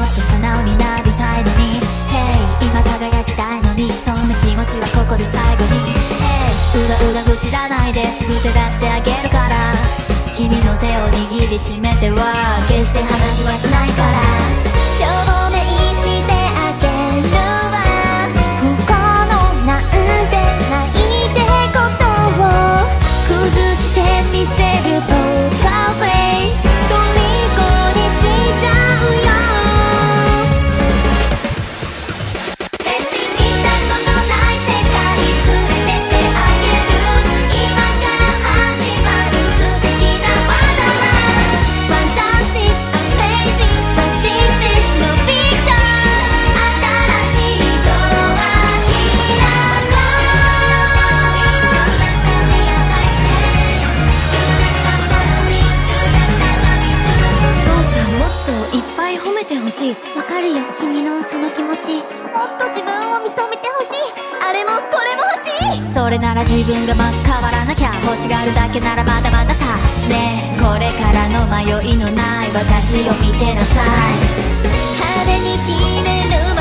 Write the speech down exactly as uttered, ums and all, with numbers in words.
っと素直になりたいのに Hey 今輝きたいのにそんな気持ちはここで最後に Hey うだうだ愚痴らないですぐ手出してあげるから君の手を握りしめては決して話はしないから証明してあげるわ不幸のなんてないってことを崩してみせるポーカーフェイス虜にしちゃうよ別に見たことない世界連れてってあげる今から始まる素敵なワンダーランド Fantastic, amazing, but this is no fiction 新しいドア開こう You better realize it You better follow me You better love me too そうさ、もっといっぱい褒めてほしい。 わかるよ君のその気持ちもっと自分を認めてほしいあれもこれも欲しいそれなら自分がまず変わらなきゃ欲しがるだけならまだまださねえこれからの迷いのない私を見てなさい派手に決める